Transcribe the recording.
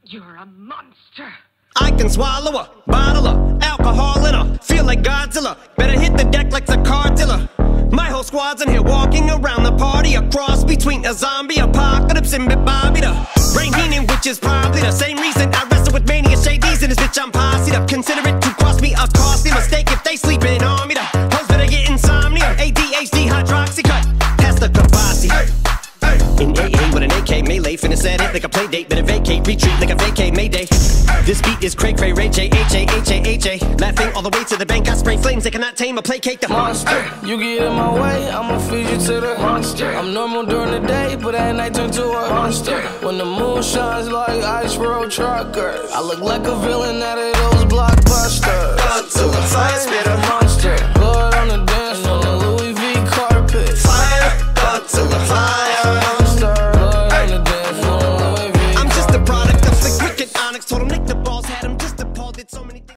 You're a monster. I can swallow a bottle of alcohol in her. Feel like Godzilla. Better hit the deck like the car dealer. My whole squad's in here walking around the party. A cross between a zombie apocalypse and Bobby the Brain Heenan, which is probably the same reason I wrestle with mania shades in this bitch. I'm posse'd up. Consider it to cost me a costly mistake if they sleeping on me. The hoes better get insomnia. ADHD hydroxy cut. Pass the Kavasi. In AA with an AK melee, finna set it like a play date. Better vacate, retreat like a vacay Mayday. This beat is cray cray, Ray J, H-A, laughing all the way to the bank. I spray flames, they cannot tame or placate the monster. You get in my way, I'ma feed you to the monster. I'm normal during the day, but at night turn to a monster. When the moon shines like ice road truckers, I look like a villain out of those blockbusters. Blood to the fire, spit a monster. Blood on the dance floor, the Louis V carpet. Fire, blood to the fire. I'm just a product of the wicked onyx. Told him lick the balls, had him just appalled. Did so many things.